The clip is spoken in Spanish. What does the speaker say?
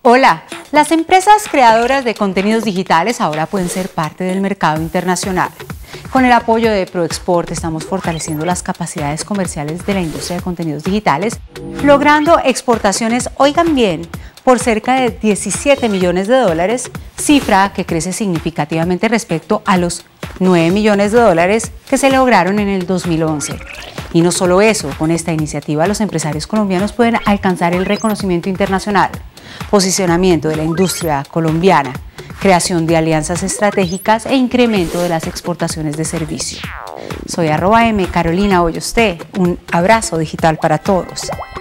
Hola, las empresas creadoras de contenidos digitales ahora pueden ser parte del mercado internacional. Con el apoyo de ProExport estamos fortaleciendo las capacidades comerciales de la industria de contenidos digitales, logrando exportaciones, oigan bien, por cerca de 17 millones de dólares, cifra que crece significativamente respecto a los 9 millones de dólares que se lograron en el 2011. Y no solo eso, con esta iniciativa los empresarios colombianos pueden alcanzar el reconocimiento internacional, posicionamiento de la industria colombiana, creación de alianzas estratégicas e incremento de las exportaciones de servicio. Soy @M Carolina Hoyos T. Un abrazo digital para todos.